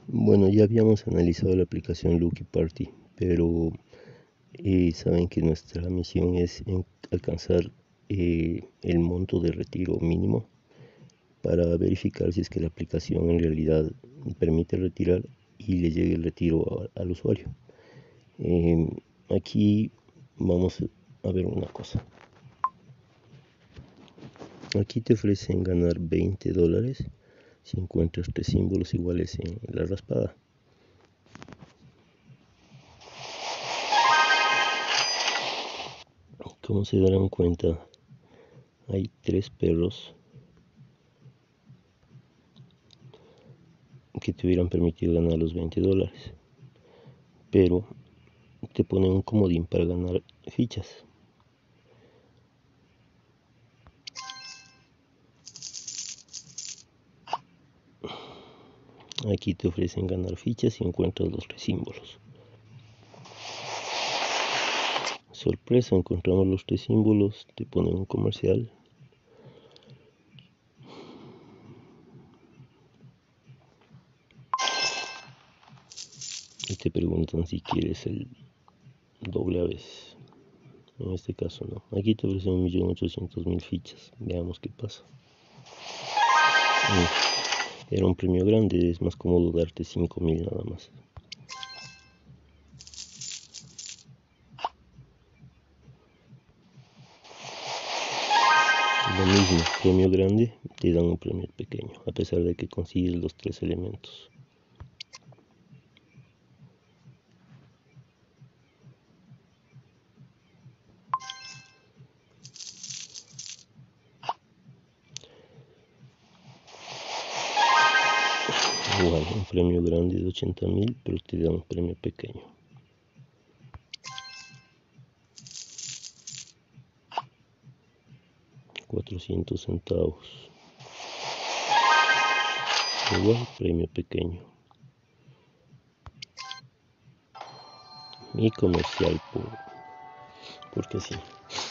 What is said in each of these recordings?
Bueno, ya habíamos analizado la aplicación Lucky Party, pero saben que nuestra misión es alcanzar el monto de retiro mínimo para verificar si es que la aplicación en realidad permite retirar y le llegue el retiro al usuario. Aquí vamos a ver una cosa. Aquí te ofrecen ganar $20 si encuentras 3 símbolos iguales en la raspada. Como se darán cuenta, hay 3 perros que te hubieran permitido ganar los $20, pero te ponen un comodín para ganar fichas. Aquí te ofrecen ganar fichas si encuentras los 3 símbolos. Sorpresa, encontramos los 3 símbolos, te ponen un comercial. Y te preguntan si quieres el doble a veces. En este caso no. Aquí te ofrecen 1.800.000 fichas. Veamos qué pasa. Era un premio grande, es más cómodo darte 5.000 nada más. Lo mismo, premio grande, te dan un premio pequeño, a pesar de que consigues los 3 elementos. Igual, un premio grande de 80.000, pero te dan un premio pequeño. $400. Igual, premio pequeño. Y comercial porque sí.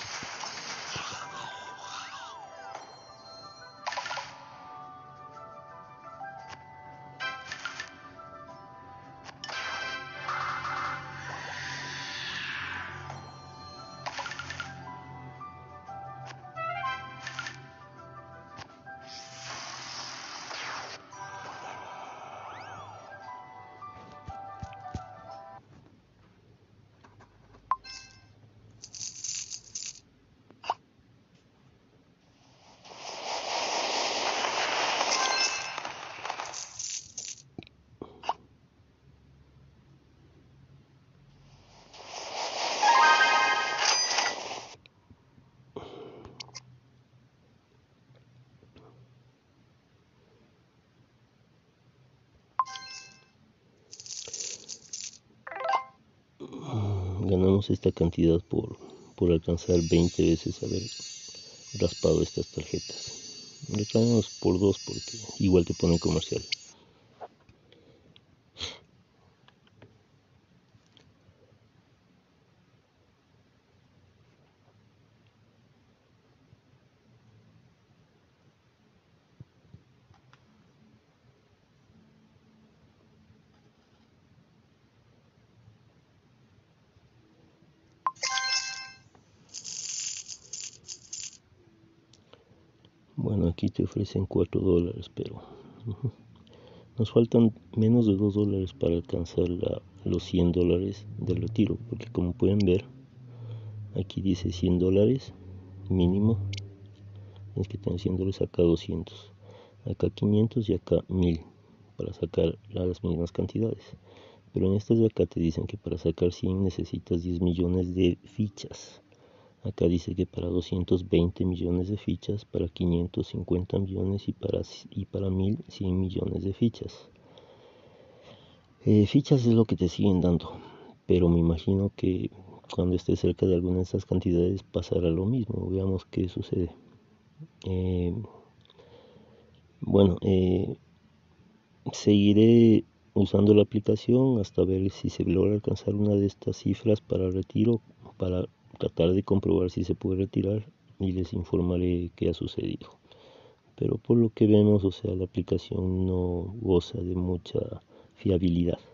Ganamos esta cantidad por alcanzar 20 veces haber raspado estas tarjetas. Reclamamos por 2 porque igual te ponen comercial. Bueno, aquí te ofrecen $4, pero nos faltan menos de $2 para alcanzar los $100 del retiro, porque como pueden ver, aquí dice $100 mínimo, tienes que tener $100, acá 200, acá 500 y acá 1000 para sacar las mismas cantidades. Pero en estas de acá te dicen que para sacar 100 necesitas 10 millones de fichas. Acá dice que para 220 millones de fichas, para 550 millones y para 1000, 100 millones de fichas. Fichas es lo que te siguen dando, pero me imagino que cuando estés cerca de alguna de estas cantidades pasará lo mismo. Veamos qué sucede. Seguiré usando la aplicación hasta ver si se logra alcanzar una de estas cifras para retiro, para tratar de comprobar si se puede retirar, y les informaré qué ha sucedido. Pero por lo que vemos, o sea, la aplicación no goza de mucha fiabilidad.